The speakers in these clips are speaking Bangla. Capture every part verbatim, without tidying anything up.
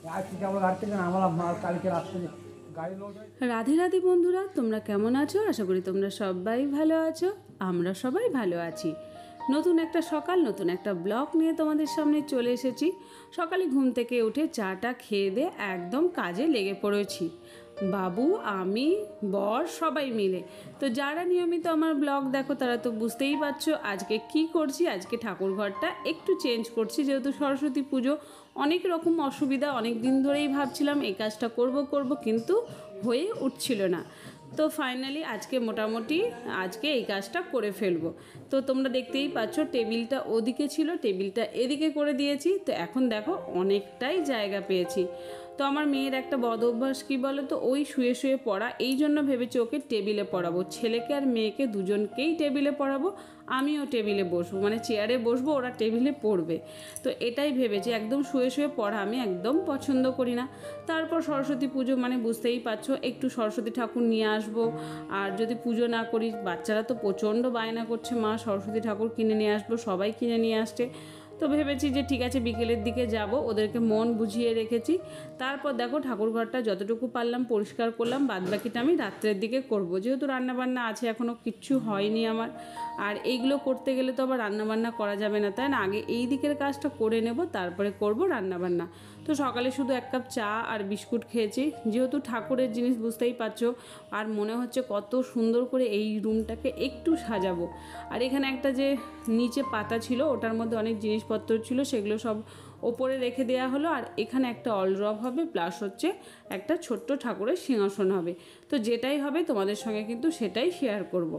রাধে রাধে বন্ধুরা, তোমরা কেমন আছো? আশা করি তোমরা সবাই ভালো আছো। আমরা সবাই ভালো আছি। নতুন একটা সকাল, নতুন একটা ব্লগ নিয়ে তোমাদের সামনে চলে এসেছি। সকালে ঘুম থেকে উঠে চাটা খেয়ে দিয়ে একদম কাজে লেগে পড়েছি। বাবু, আমি, বর সবাই মিলে। তো যারা নিয়মিত আমার ব্লগ দেখো তারা তো বুঝতেই পারছো আজকে কি করছি। আজকে ঠাকুর ঘরটা একটু চেঞ্জ করছি, যেহেতু সরস্বতী পুজো। অনেক রকম অসুবিধা, অনেক দিন ধরেই ভাবছিলাম এই কাজটা করব করব কিন্তু হয়ে উঠছিল না। তো ফাইনালি আজকে মোটামুটি আজকে এই কাজটা করে ফেলবো। তো তোমরা দেখতেই পাচ্ছ টেবিলটা ওদিকে ছিল, টেবিলটা এদিকে করে দিয়েছি। তো এখন দেখো অনেকটাই জায়গা পেয়েছি। তো আমার মেয়ের একটা বদ অভ্যাস কী বলো তো, ওই শুয়ে শুয়ে পড়া। এই জন্য ভেবেছি ওকে টেবিলে পড়াবো, ছেলেকে আর মেয়েকে দুজনকেই টেবিলে পড়াবো। আমিও টেবিলে বসবো, মানে চেয়ারে বসবো, ওরা টেবিলে পড়বে। তো এটাই ভেবেছি। একদম শুয়ে শুয়ে পড়া আমি একদম পছন্দ করি না। তারপর সরস্বতী পুজো মানে বুঝতেই পারছো, একটু সরস্বতী ঠাকুর নিয়ে আসবো। আর যদি পুজো না করি, বাচ্চারা তো প্রচণ্ড বায়না করছে, মা সরস্বতী ঠাকুর কিনে নিয়ে আসবো, সবাই কিনে নিয়ে আসছে। তো ভেবেছি যে ঠিক আছে বিকেলের দিকে যাব, ওদেরকে মন বুঝিয়ে রেখেছি। তারপর দেখো ঠাকুর ঘরটা যতটুকু পারলাম পরিষ্কার করলাম, বাদবাকিটা আমি রাত্রের দিকে করব, যেহেতু রান্নাবান্না আছে, এখনও কিচ্ছু হয়নি আমার। আর এইগুলো করতে গেলে তো আবার রান্নাবান্না করা যাবে না, তাই না? আগে এই দিকের কাজটা করে নেব, তারপরে করব রান্নাবান্না। তো সকালে শুধু এক কাপ চা আর বিস্কুট খেয়েছি, যেহেতু ঠাকুরের জিনিস বুঝতেই পারছো। আর মনে হচ্ছে কত সুন্দর করে এই রুমটাকে একটু সাজাবো। আর এখানে একটা যে নিচে পাতা ছিল, ওটার মধ্যে অনেক জিনিসপত্র ছিল, সেগুলো সব ওপরে রেখে দেওয়া হলো। আর এখানে একটা অলরব হবে, প্লাস হচ্ছে একটা ছোট্ট ঠাকুরের সিংহাসন হবে। তো যেটাই হবে তোমাদের সঙ্গে কিন্তু সেটাই শেয়ার করব।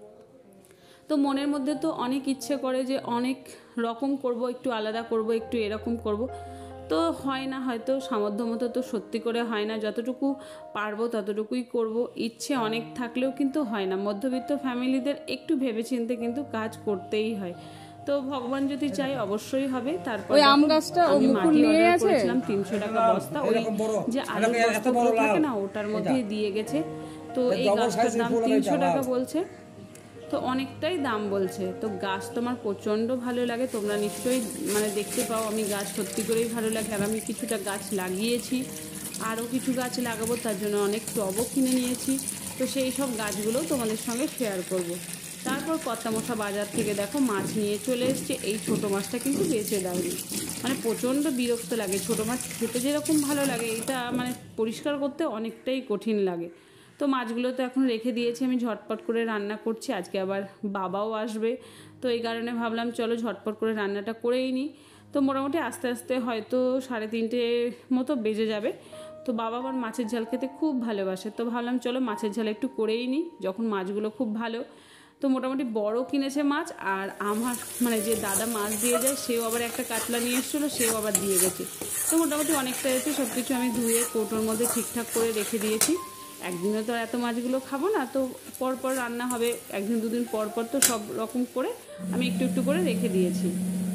তো মনের মধ্যে তো অনেক ইচ্ছে করে যে অনেক রকম করব, একটু আলাদা করব, একটু এরকম করব। তো হয় না, হয়তো সামর্থ্য মতো তো সত্যি করে হয় না। যতটুকু পারবো ততটুকুই করব। ইচ্ছে অনেক থাকলেও কিন্তু হয় না। মধ্যবিত্ত ফ্যামিলিদের একটু ভেবেচিন্তে কিন্তু কাজ করতেই হয়। তো ভগবান যদি চাই অবশ্যই হবে। তারপর ওই আম গাছটা আমি মাটি অর্ডার করেছিলাম তিনশো টাকা বস্তা, ওই যে আলুর বস্তাগুলো থাকে না, ওটার মধ্যে দিয়ে গেছে। তো এই গাছটার দাম তিনশো টাকা বলছে, তো অনেকটাই দাম বলছে। তো গাছ তোমার প্রচণ্ড ভালো লাগে, তোমরা নিশ্চয়ই মানে দেখতে পাও আমি গাছ সত্যি করেই ভালো লাগে। আর আমি কিছুটা গাছ লাগিয়েছি, আরও কিছু গাছ লাগাবো, তার জন্য অনেক টবও কিনে নিয়েছি। তো সেই সব গাছগুলো তোমাদের সঙ্গে শেয়ার করব। তারপর কর্তামশা বাজার থেকে দেখো মাছ নিয়ে চলে এসছে। এই ছোটো মাছটা কিন্তু বেঁচে দেয়নি, মানে প্রচণ্ড বিরক্ত লাগে। ছোটো মাছ খেতে যেরকম ভালো লাগে, এটা মানে পরিষ্কার করতে অনেকটাই কঠিন লাগে। তো মাছগুলো তো এখন রেখে দিয়েছি, আমি ঝটপট করে রান্না করছি। আজকে আবার বাবাও আসবে, তো এই কারণে ভাবলাম চলো ঝটপট করে রান্নাটা করেই নিই। তো মোটামুটি আস্তে আস্তে হয়তো সাড়ে তিনটে মতো বেজে যাবে। তো বাবা আবার মাছের ঝাল খেতে খুব ভালোবাসে, তো ভাবলাম চলো মাছের ঝাল একটু করেই নিই, যখন মাছগুলো খুব ভালো। তো মোটামুটি বড় কিনেছে মাছ, আর আমার মানে যে দাদা মাছ দিয়ে যায় সেও আবার একটা কাতলা নিয়ে এসেছিলো, সেও আবার দিয়ে গেছে। তো মোটামুটি অনেকটা এসে সব কিছু আমি ধুয়ে কৌটোর মধ্যে ঠিকঠাক করে রেখে দিয়েছি। একদিনে তো এত মাছগুলো খাবো না, তো পরপর রান্না হবে, একদিন দুদিন পর পর তো সব রকম করে আমি একটু একটু করে রেখে দিয়েছি।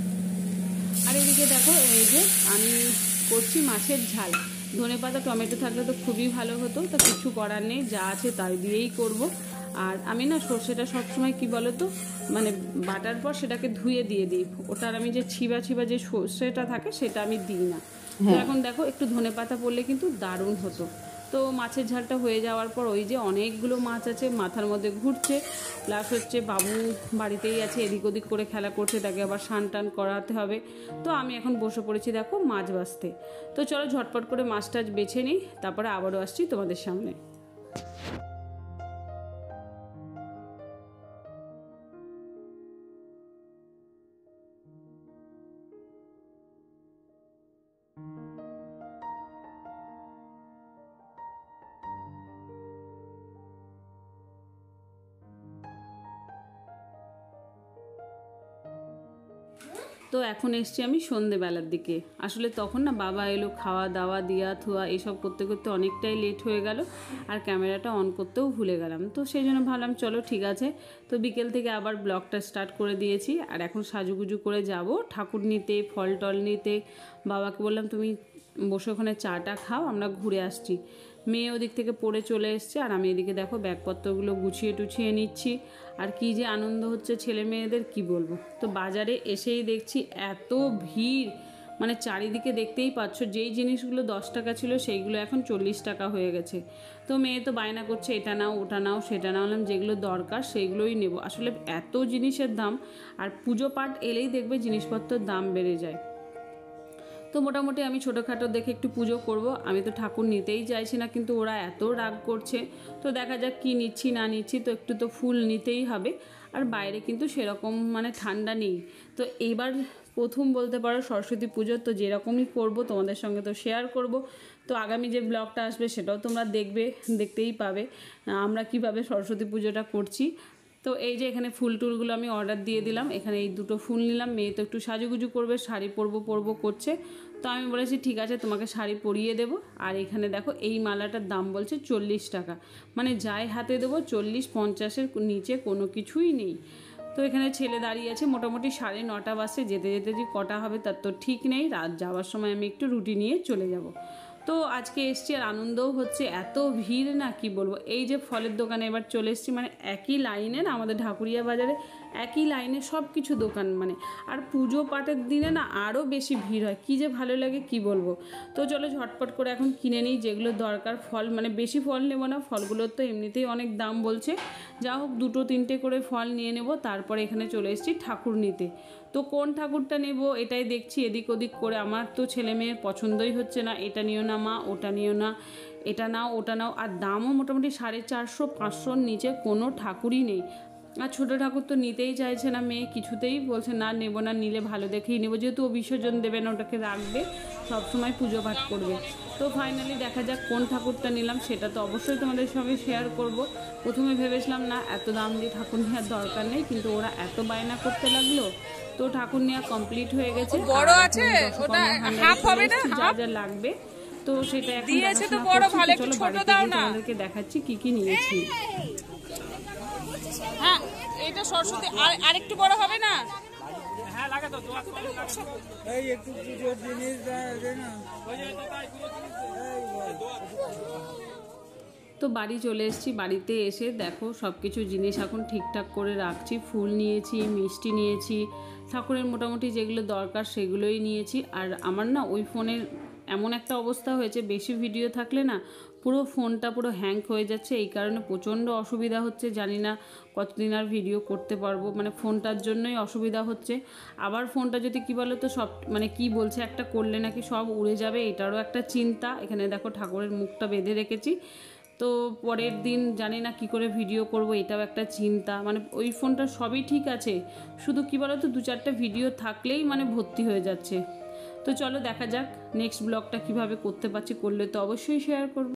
আর এদিকে দেখো এই যে আমি করছি মাছের ঝাল। ধনেপাতা টমেটো থাকলে তো খুবই ভালো হতো, তো কিছু করার নেই, যা আছে তাই দিয়েই করব। আর আমি না সর্ষেটা সবসময় কি বলো তো, মানে বাটার পর সেটাকে ধুয়ে দিয়ে দিই, ওটার আমি যে ছিবা ছিবা যে সর্ষেটা থাকে সেটা আমি দিই না। তো এখন দেখো একটু ধনেপাতা পড়লে কিন্তু দারুণ হতো। তো মাছের ঝালটা হয়ে যাওয়ার পর ওই যে অনেকগুলো মাছ আছে, মাথার মধ্যে ঘুরছে, প্লাস হচ্ছে বাবু বাড়িতেই আছে, এদিক ওদিক করে খেলা করছে, তাকে আবার স্নান টান করাতে হবে। তো আমি এখন বসে পড়েছি দেখো মাছ বাছতে। তো চলো ঝটপট করে মাছ টাছ বেছে নিই, তারপরে আবারও আসছি তোমাদের সামনে। তো এখন এসছি আমি সন্ধেবেলার দিকে। আসলে তখন না বাবা এলো, খাওয়া দাওয়া দিয়া থুয়া এইসব করতে করতে অনেকটাই লেট হয়ে গেল, আর ক্যামেরাটা অন করতেও ভুলে গেলাম। তো সেই জন্য ভাবলাম চলো ঠিক আছে। তো বিকেল থেকে আবার ব্লগটা স্টার্ট করে দিয়েছি। আর এখন সাজুগুজু করে যাব ঠাকুর নিতে, ফল টল নিতে। বাবাকে বললাম তুমি বসে ওখানে চাটা খাও, আমরা ঘুরে আসছি। মেয়ে ওদিক থেকে পড়ে চলে এসছে, আর আমি এদিকে দেখো ব্যাগপত্রগুলো গুছিয়ে টুছিয়ে নিচ্ছি। আর কি যে আনন্দ হচ্ছে ছেলে মেয়েদের কি বলবো। তো বাজারে এসেই দেখছি এত ভিড়, মানে চারিদিকে দেখতেই পাচ্ছ, যেই জিনিসগুলো দশ টাকা ছিল সেইগুলো এখন চল্লিশ টাকা হয়ে গেছে। তো মেয়ে তো বায়না করছে এটা নাও ওটা নাও সেটা নাও, বললাম যেগুলো দরকার সেইগুলোই নেব। আসলে এত জিনিসের দাম, আর পুজো পাঠ এলেই দেখবে জিনিসপত্রের দাম বেড়ে যায়। তো মোটামুটি আমি ছোটোখাটো দেখে একটু পুজো করব, আমি তো ঠাকুর নিতেই চাইছি না, কিন্তু ওরা এত রাগ করছে। তো দেখা যাক কি নিচ্ছি না নিচ্ছি, তো একটু তো ফুল নিতেই হবে। আর বাইরে কিন্তু সেরকম মানে ঠান্ডা নেই। তো এইবার প্রথম বলতে পারো সরস্বতী পুজো, তো যেরকমই করব তোমাদের সঙ্গে তো শেয়ার করব। তো আগামী যে ব্লগটা আসবে সেটাও তোমরা দেখবে, দেখতেই পাবে আমরা কিভাবে সরস্বতী পুজোটা করছি। তো এই যে এখানে ফুল টুলগুলো আমি অর্ডার দিয়ে দিলাম, এখানে এই দুটো ফুল নিলাম। মেয়ে তো একটু সাজুগুজু করবে, শাড়ি পরবো পরবো করছে, তো আমি বলেছি ঠিক আছে তোমাকে শাড়ি পরিয়ে দেবো। আর এখানে দেখো এই মালাটার দাম বলছে চল্লিশ টাকা, মানে যাই হাতে দেবো চল্লিশ পঞ্চাশের নিচে কোনো কিছুই নেই। তো এখানে ছেলে দাঁড়িয়ে আছে, মোটামুটি সাড়ে নটা বাসে, যেতে যেতে যে কটা হবে তার তো ঠিক নেই। রাত যাওয়ার সময় আমি একটু রুটি নিয়ে চলে যাব। তো আজকে এসছি আর আনন্দও হচ্ছে, এত ভিড় না কি বলবো। এই যে ফলের দোকানে এবার চলে এসছি, মানে একই লাইনে না আমাদের ঢাকুরিয়া বাজারে একই লাইনে সব কিছু দোকান, মানে আর পুজো পাঠের দিনে না আরও বেশি ভিড় হয়, কী যে ভালো লাগে কি বলবো। তো চলো ঝটপট করে এখন কিনে নিই যেগুলো দরকার। ফল মানে বেশি ফল নেবো না, ফলগুলোর তো এমনিতেই অনেক দাম বলছে, যা হোক দুটো তিনটে করে ফল নিয়ে নেব। তারপরে এখানে চলে এসেছি ঠাকুর নিতে। তো কোন ঠাকুরটা নেব এটাই দেখছি এদিক ওদিক করে, আমার তো ছেলে মেয়ের পছন্দই হচ্ছে না, এটা নিও না মা ওটা নিও না, এটা নাও ওটা নাও। আর দামও মোটামুটি সাড়ে চারশো পাঁচশোর নিচে কোনো ঠাকুরই নেই। আর ছোটো ঠাকুর তো নিতেই চাইছে না মেয়ে, কিছুতেই বলছে না নেব না, নিলে ভালো দেখেই নেবো, যেহেতু ও বিসর্জন দেবে না, ওটাকে রাখবে সবসময় পুজো পাঠ করবে। তো ফাইনালি দেখা যাক কোন ঠাকুরটা নিলাম, সেটা তো অবশ্যই তোমাদের সঙ্গে শেয়ার করব। প্রথমে ভেবেছিলাম না এত দাম দিয়ে ঠাকুর নেওয়ার দরকার নেই, কিন্তু ওরা এত বায়না করতে লাগলো। তো ঠাকুর নেওয়া কমপ্লিট হয়ে গেছে, বড় আছে ওটা হাফ হবে না, যা যা লাগবে তো সেটা এখন দিয়েছে তো বড় ভালো, একটু ছোট দাও না, তোমাদেরকে দেখাচ্ছি কি কি নিয়েছি। হ্যাঁ এটা সরস্বতী আর আরেকটু বড় হবে না। হ্যাঁ লাগা তো দোয়া করে লাগা এই একটু পুজোর জিনিস দে না ওই যে তাই পুরো জিনিস। তো বাড়ি চলে এসেছি, বাড়িতে এসে দেখো সব কিছু জিনিস এখন ঠিকঠাক করে রাখছি। ফুল নিয়েছি, মিষ্টি নিয়েছি, ঠাকুরের মোটামুটি যেগুলো দরকার সেগুলোই নিয়েছি। আর আমার না ওই ফোনের এমন একটা অবস্থা হয়েছে, বেশি ভিডিও থাকলে না পুরো ফোনটা পুরো হ্যাং হয়ে যাচ্ছে, এই কারণে প্রচণ্ড অসুবিধা হচ্ছে। জানি না কতদিন আর ভিডিও করতে পারবো, মানে ফোনটার জন্যই অসুবিধা হচ্ছে। আবার ফোনটা যদি কি বলো তো সব মানে কি বলছে একটা করলে নাকি সব উড়ে যাবে, এটারও একটা চিন্তা। এখানে দেখো ঠাকুরের মুখটা বেঁধে রেখেছি, তো পরের দিন জানি না কি করে ভিডিও করব, এটাও একটা চিন্তা। মানে ওই ফোনটা সবই ঠিক আছে, শুধু কি বলো তো দু চারটে ভিডিও থাকলেই মানে ভর্তি হয়ে যাচ্ছে। তো চলো দেখা যাক নেক্সট ব্লগটা কিভাবে করতে পারছি, করলে তো অবশ্যই শেয়ার করব।